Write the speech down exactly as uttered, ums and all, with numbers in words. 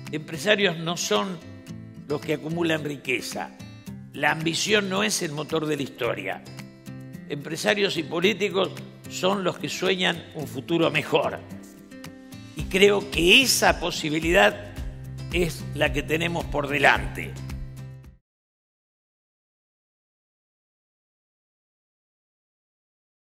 Empresarios no son los que acumulan riqueza. La ambición no es el motor de la historia. Empresarios y políticos son los que sueñan un futuro mejor. Y creo que esa posibilidad es la que tenemos por delante.